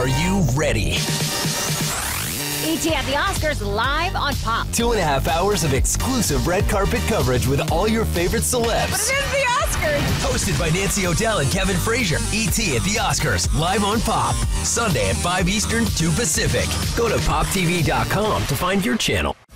you ready? E.T. at the Oscars live on Pop. 2.5 hours of exclusive red carpet coverage with all your favorite celebs. But it is the Oscars. Hosted by Nancy O'Dell and Kevin Frazier. E.T. at the Oscars live on Pop. Sunday at 5 Eastern, 2 Pacific. Go to poptv.com to find your channel.